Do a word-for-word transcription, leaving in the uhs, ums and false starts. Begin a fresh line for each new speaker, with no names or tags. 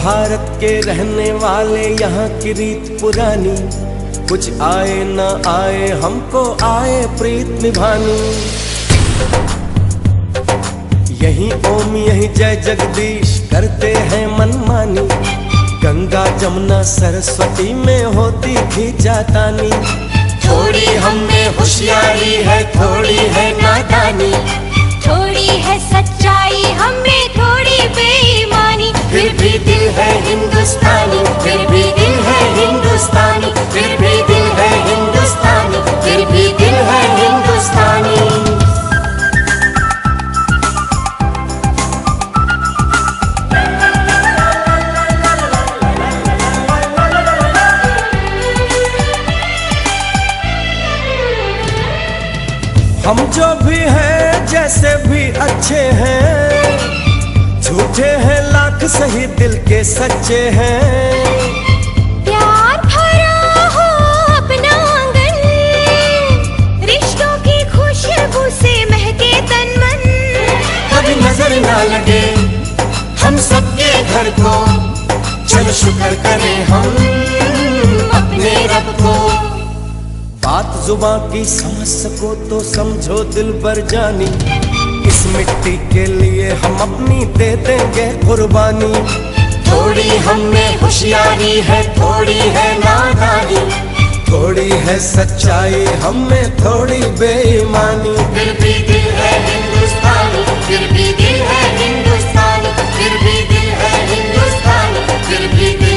भारत के रहने वाले यहाँ की रीत पुरानी, कुछ आए न आए हमको आए प्रीत निभानी। यही ओम यही जय जगदीश करते हैं मनमानी, गंगा जमुना सरस्वती में होती खींचातानी।
थोड़ी हमें होशियारी है, थोड़ी है नादानी,
थोड़ी है सच्चाई हमें थोड़ी बेईमानी।
फिर भी दिल है हिंदुस्तानी, फिर भी दिल है हिंदुस्तानी, फिर भी दिल है हिंदुस्तानी, फिर भी दिल है हिंदुस्तानी।
हम जो भी हैं जैसे भी अच्छे हैं, झूठे हैं लाख सही दिल के सच्चे हैं।
प्यार भरा हो अपना आंगन, रिश्तों की खुशबू से महके तन मन।
कभी नजर ना लगे हम सबके घर को, चलो शुक्र करें हम अपने रब को।
बात जुबां की समझ सको तो समझो दिल भर जानी, इस मिट्टी के लिए हम अपनी दे देंगे कुर्बानी।
थोड़ी हमें होशियारी है, थोड़ी है नादानी,
थोड़ी है सच्चाई हमें थोड़ी बेईमानी।
फिर भी दिल है हिंदुस्तानी, फिर भी दिल है हिंदुस्तानी, फिर भी दिल है हिंदुस्तानी, फिर भी दिल